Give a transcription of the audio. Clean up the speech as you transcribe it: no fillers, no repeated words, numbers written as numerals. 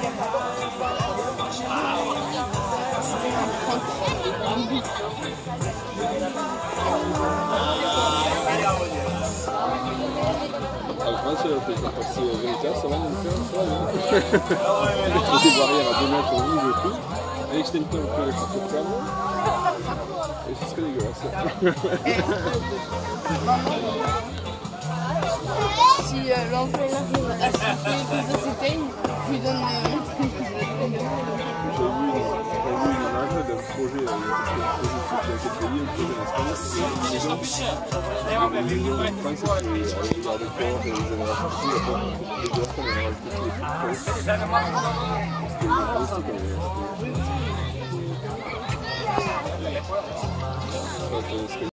Si Vélitas, ça va nous faire ça, non? Des barrières à 2 mètres au bout de tout. Un extincteur au point de câble. Et ce serait dégueulasse. Si l'enfant arrive à se faire les autres s'éteignent, je lui donne J'ai vu une image d'un projet qui a été payé, un projet d'Espagne. Je pense que avec le corps et les générations, il y a pas de gosses, on a rajouté tous les trucs. C'était